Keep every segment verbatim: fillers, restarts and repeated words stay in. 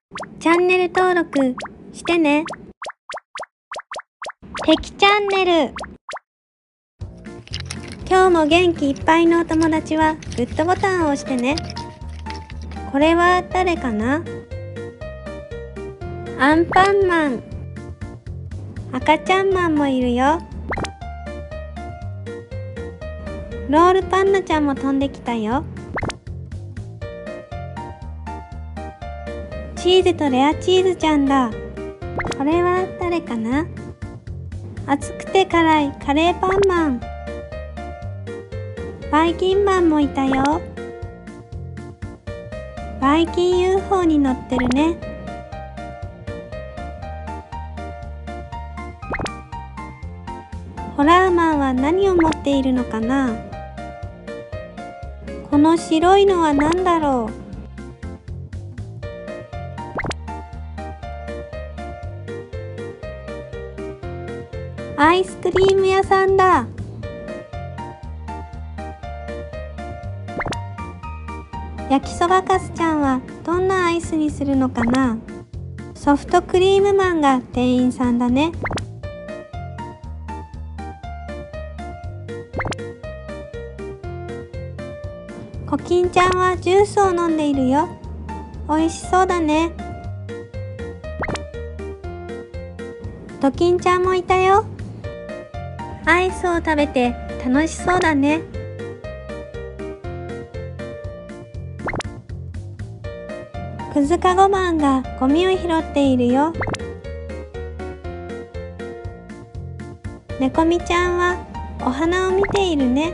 チャンネル登録してね。てきチャンネル。今日も元気いっぱいのお友達はグッドボタンを押してね。これは誰かな？アンパンマン。赤ちゃんマンもいるよ。ロールパンナちゃんも飛んできたよ。チーズとレアチーズちゃんだ。これは誰かな？熱くて辛いカレーパンマン。バイキンマンもいたよ。バイキン ユーフォー に乗ってるね。ホラーマンは何を持っているのかな？この白いのは何だろう？アイスクリーム屋さんだ。焼きそばかすちゃんはどんなアイスにするのかな？ソフトクリームマンが店員さんだね。コキンちゃんはジュースを飲んでいるよ。おいしそうだね。ドキンちゃんもいたよ。アイスを食べて楽しそうだね。くずかごマンがゴミを拾っているよ。ねこみちゃんはお花を見ているね。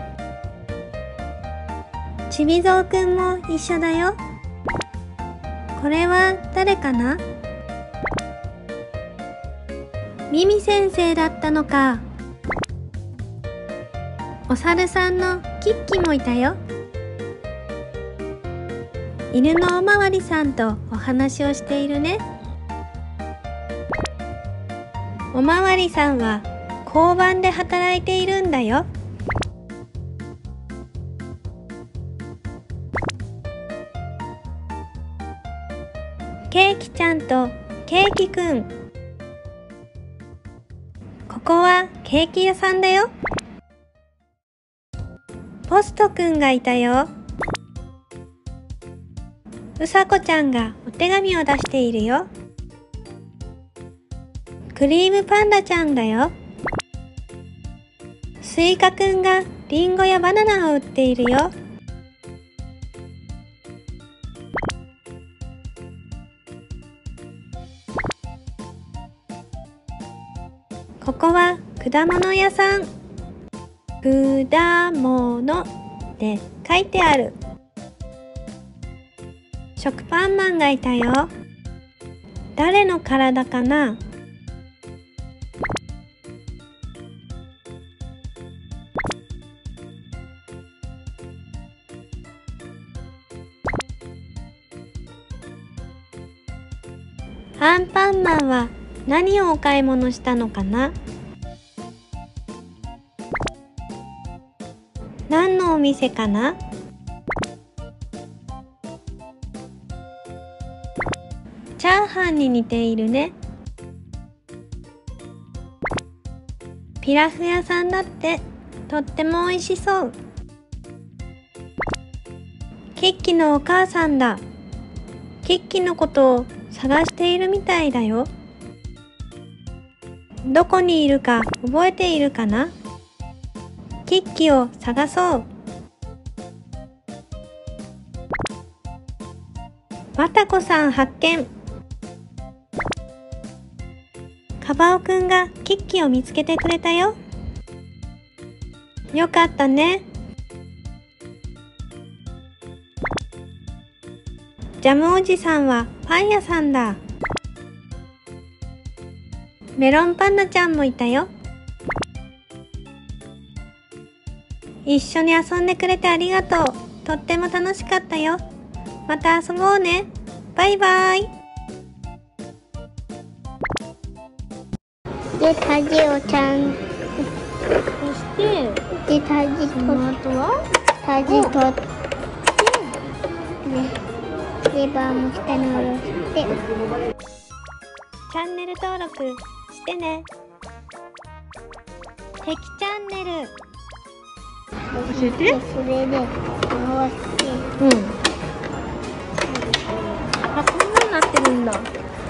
ちびぞうくんも一緒だよ。これは誰かな？ミミ先生だったのか。お猿さんのキッキもいたよ。犬のおまわりさんとお話をしているね。おまわりさんは交番で働いているんだよ。ケーキちゃんとケーキくん。ここはケーキ屋さんだよ。ポストくんがいたよ。うさこちゃんがお手紙を出しているよ。クリームパンダちゃんだよ。スイカくんがリンゴやバナナを売っているよ。ここは果物屋さん。果物って書いてある。食パンマンがいたよ。誰の体かな？アンパンマンは何をお買い物したのかな？何のお店かな？チャーハンに似ているね。ピラフ屋さんだって。とっても美味しそう。キッキのお母さんだ。キッキのことを探しているみたいだよ。どこにいるか覚えているかな？キッキを探そう。わたこさん発見。カバオくんがキッキを見つけてくれたよ。よかったね。ジャムおじさんはパン屋さんだ。メロンパンナちゃんもいたよ。一緒に遊んでくれてありがとう。とっても楽しかったよ。また遊ぼうね。バイバイ。 で、タジをちゃんそして、 で、タジその後はタジ取って、ね。 レバーも下に下ろしてチャンネル登録してね。敵チャンネル教えて。 それで回してうん。あ、こんなになってるんだ。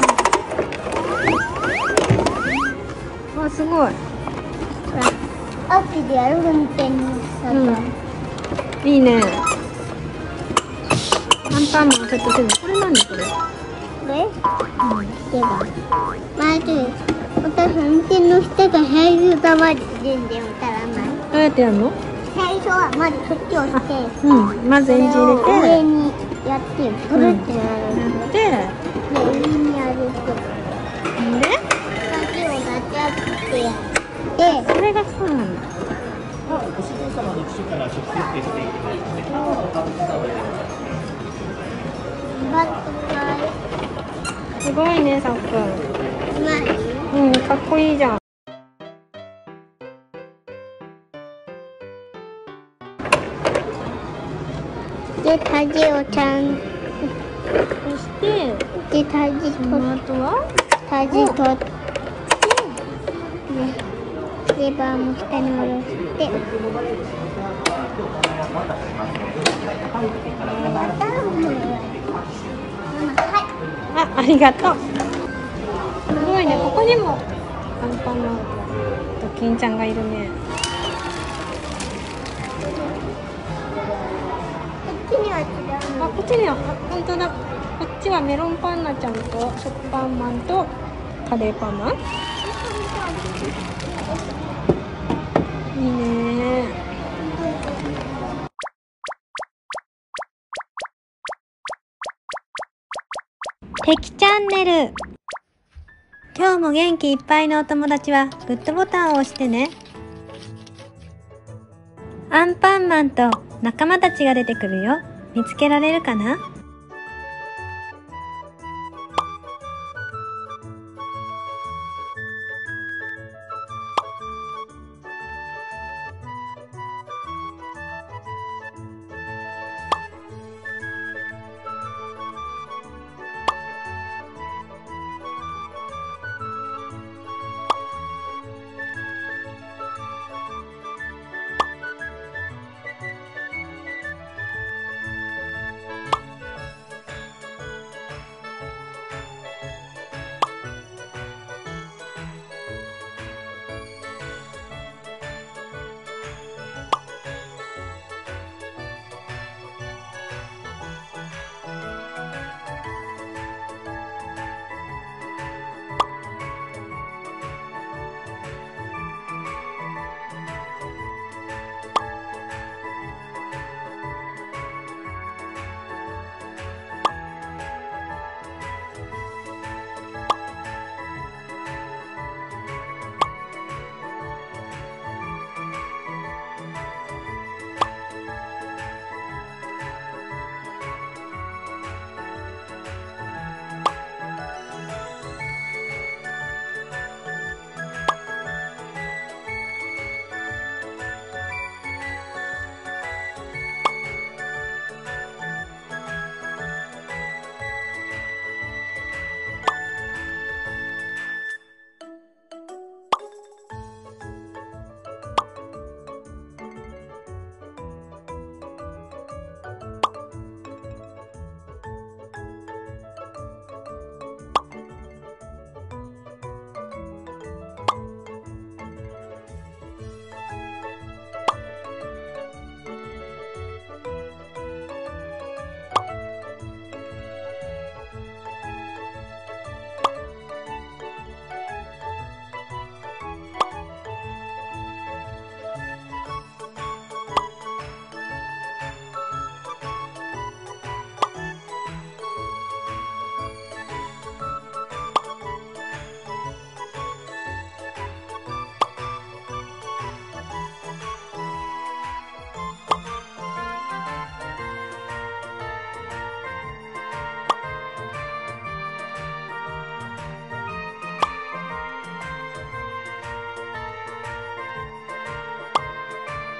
あ、すごい。 アプリでやる運転のさ、 うん、いいね。アンパンマンセットしてる。これ何これ？ これ？うん。では、まず私運転の人が最初がまず全然わからない。 どうやってやるの？ 最初はまずそっちを押して、 うん、まずエンジン入れて、 上にやってブルってなる。 やって、 で上にやると。 で、 先をガチャってやって、 これがそうなんだ。 ご主人様の機種から直接決していきますので、 バットかい。 すごいね、さっくん。 うまい。 うん、かっこいいじゃん。 で、タジをちゃんそして、 で、タジその後はタジ取って、レバーも下に下ろしてあ、ありがとう。すごいね、ここにもアンパンマンと金ちゃんがいるね。 こっちには違うの。 あ、こっちには、あ、本当だ。こっちはメロンパンナちゃんと食パンマンとカレーパンマン。いいね。敵チャンネル。今日も元気いっぱいのお友達はグッドボタンを押してね。アンパンマンと仲間たちが出てくるよ。見つけられるかな？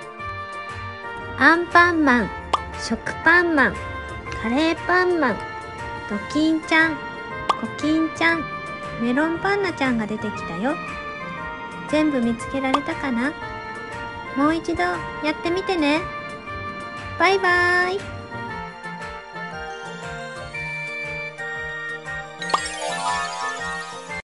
アンパンマン、食パンマン、カレーパンマン、 ドキンちゃん、コキンちゃん、メロンパンナちゃんが出てきたよ。全部見つけられたかな？もう一度やってみてね。バイバーイ。